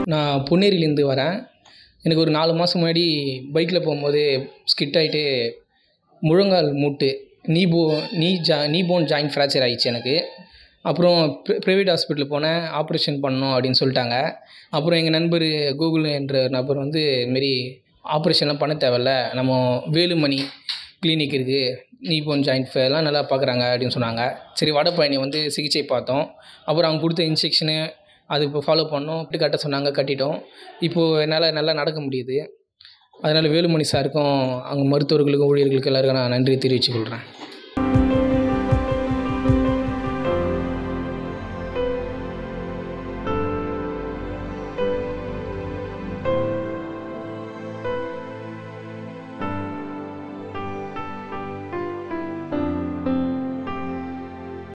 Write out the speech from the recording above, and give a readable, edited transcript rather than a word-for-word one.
நான் பொன்னேரியிலேருந்து வரேன். எனக்கு ஒரு 4 மாதம் முன்னாடி பைக்கில் போகும்போது ஸ்கிட் ஆகிட்டு முழங்கால் மூட்டு நீ போன் ஜாயிண்ட் ஃப்ராக்சர் ஆகிடுச்சு எனக்கு. அப்புறம் ப்ரைவேட் ஹாஸ்பிட்டல் போனேன், ஆப்ரேஷன் பண்ணணும் அப்படின்னு சொல்லிட்டாங்க. அப்புறம் எங்கள் நண்பர் கூகுள் என்ற நபர் வந்து இதுமாரி ஆப்ரேஷன்லாம் பண்ண தேவையில்ல, நம்ம வேலுமணி கிளினிக் இருக்குது, நீ போன் ஜாயிண்ட் எல்லாம் நல்லா பார்க்குறாங்க அப்படின்னு சொன்னாங்க. சரி வடபழனி வந்து சிகிச்சை பார்த்தோம். அப்புறம் அவங்க கொடுத்த இன்ஸ்ட்ரக்ஷனு அது இப்போ ஃபாலோ பண்ணோம். கட்ட சொன்னாங்க, கட்டிட்டோம். இப்போது என்னால் நல்லா நடக்க முடியுது. அதனால் வேலுமணி சாருக்கும் அங்கே மருத்துவர்களுக்கும் ஊழியர்களுக்கு எல்லாருக்கும் நான் நன்றி தெரிவித்துக் கொள்கிறேன்.